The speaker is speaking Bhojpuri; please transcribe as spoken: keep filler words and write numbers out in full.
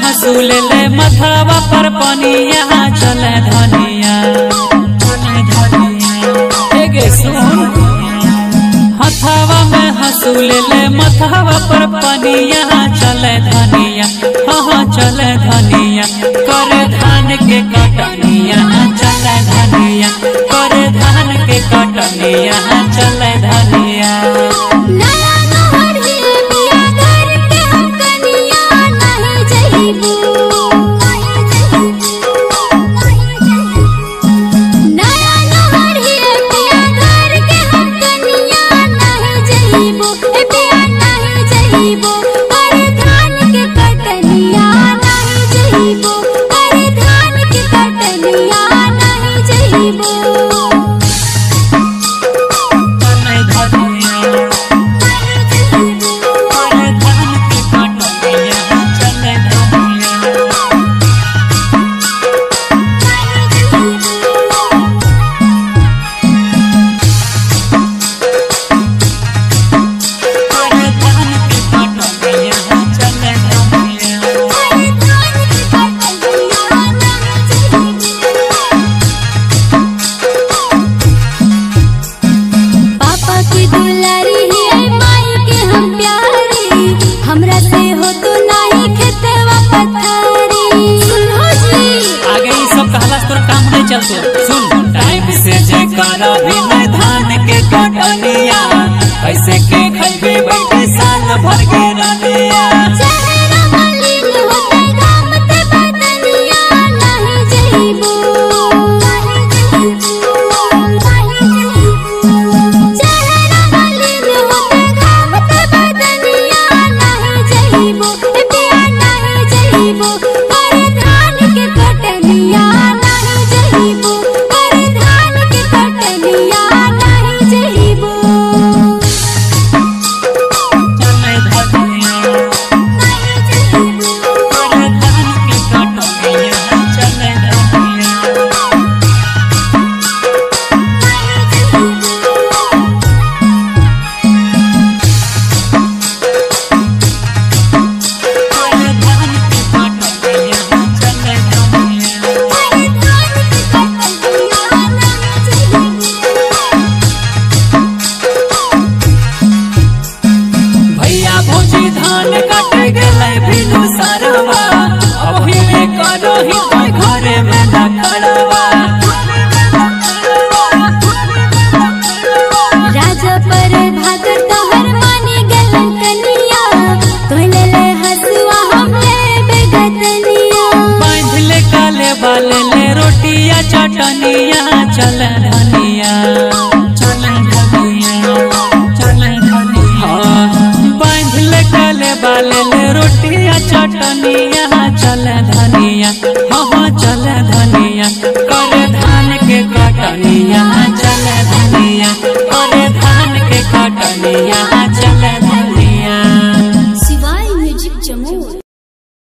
हसूल ले मथवा पर पनिया चले धनिया हथवा में हसूल ले मथवा पर पनिया चले धनिया हाँ चले धनिया करे धान के कटनिया चले धनिया करे धान के कटनिया चले धनिया सुन टाइम से जे करा भी नहीं धान के कटनिया कैसे के खइबे बैठे साल भर के रनिया धान काटे गले भिनु सरवा अब हिले करो ही कोई घरे में न खड़वा राजा पर भागर तोहर मानी गलन कनिया तोले ले हसुआ हम ले बेगतनिया बांध ले काले बाले ले रोटिया चटनिया चल धनिया।